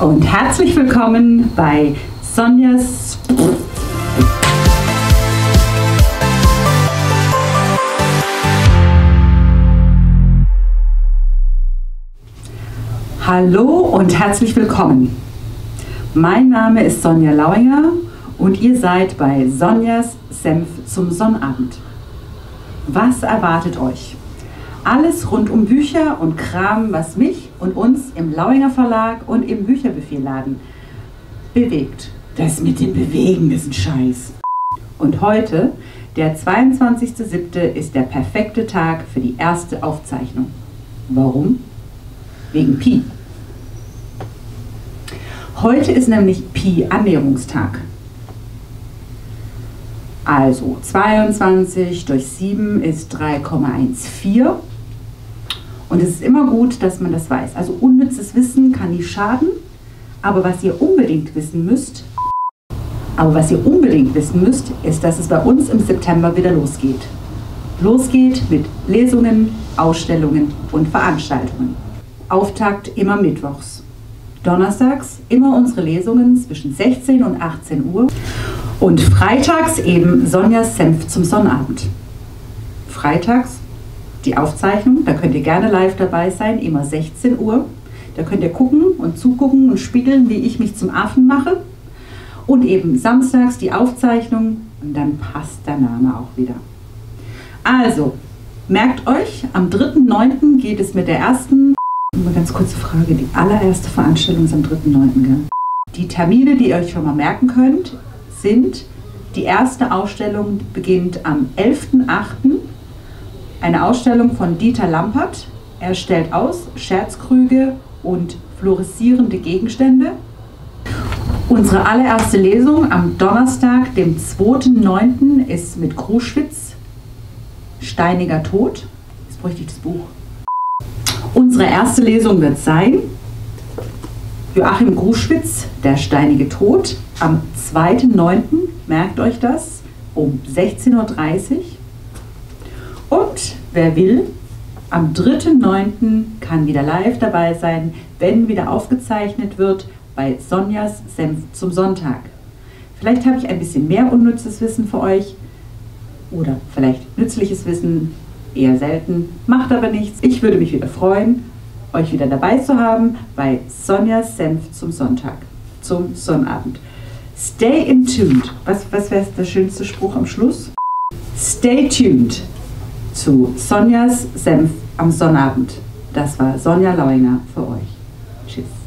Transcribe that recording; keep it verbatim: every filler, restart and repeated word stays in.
und herzlich willkommen bei Sonjas Hallo und herzlich willkommen. Mein Name ist Sonja Lauinger und ihr seid bei Sonjas Senf zum Sonnabend. Was erwartet euch? Alles rund um Bücher und Kram, was mich und uns im Lauinger Verlag und im Bücherbüffelladen bewegt. Das mit dem Bewegen ist ein Scheiß. Und heute, der zweiundzwanzigster siebte, ist der perfekte Tag für die erste Aufzeichnung. Warum? Wegen Pi. Heute ist nämlich Pi-Annäherungstag. Also zweiundzwanzig durch sieben ist drei Komma vierzehn. Und es ist immer gut, dass man das weiß. Also unnützes Wissen kann nicht schaden, aber was ihr unbedingt wissen müsst, aber was ihr unbedingt wissen müsst, ist, dass es bei uns im September wieder losgeht. Losgeht mit Lesungen, Ausstellungen und Veranstaltungen. Auftakt immer mittwochs. Donnerstags immer unsere Lesungen zwischen sechzehn und achtzehn Uhr. Und freitags eben Sonjas Senf zum Sonnabend. Freitags die Aufzeichnung, da könnt ihr gerne live dabei sein, immer sechzehn Uhr. Da könnt ihr gucken und zugucken und spiegeln, wie ich mich zum Affen mache. Und eben samstags die Aufzeichnung und dann passt der Name auch wieder. Also, merkt euch, am dritten neunten geht es mit der ersten, eine ganz kurze Frage, die allererste Veranstaltung ist am dritten neunten Gell? Die Termine, die ihr euch schon mal merken könnt, sind, die erste Ausstellung beginnt am elften achten Eine Ausstellung von Dieter Lampert. Er stellt aus Scherzkrüge und fluoreszierende Gegenstände. Unsere allererste Lesung am Donnerstag, dem zweiten neunten ist mit Kruszwitz, Steiniger Tod. Jetzt bräuchte ich das Buch. Unsere erste Lesung wird sein Joachim Kruszwitz, Der steinige Tod, am zweiten neunten Merkt euch das, um sechzehn Uhr dreißig. Und wer will, am dritten neunten kann wieder live dabei sein, wenn wieder aufgezeichnet wird bei Sonjas Senf zum Sonntag. Vielleicht habe ich ein bisschen mehr unnützes Wissen für euch oder vielleicht nützliches Wissen, eher selten, macht aber nichts. Ich würde mich wieder freuen, euch wieder dabei zu haben bei Sonjas Senf zum Sonntag, zum Sonnabend. Stay in tuned. Was, was wäre der schönste Spruch am Schluss? Stay tuned zu Sonjas Senf am Sonnabend. Das war Sonja Lauinger für euch. Tschüss.